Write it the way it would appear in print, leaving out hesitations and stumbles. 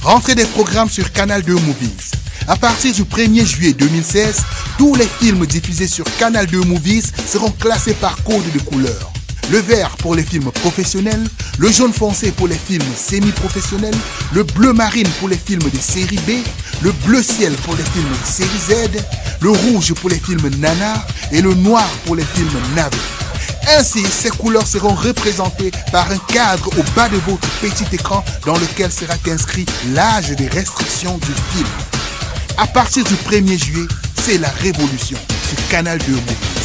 Rentrée des programmes sur Canal 2 Movies. À partir du 1er juillet 2016, tous les films diffusés sur Canal 2 Movies seront classés par code de couleur. Le vert pour les films professionnels, le jaune foncé pour les films semi-professionnels, le bleu marine pour les films de série B, le bleu ciel pour les films de série Z, le rouge pour les films nana et le noir pour les films navet. Ainsi, ces couleurs seront représentées par un cadre au bas de votre petit écran dans lequel sera inscrit l'âge de restriction du film. À partir du 1er juillet, c'est la révolution sur Canal 2 Movies.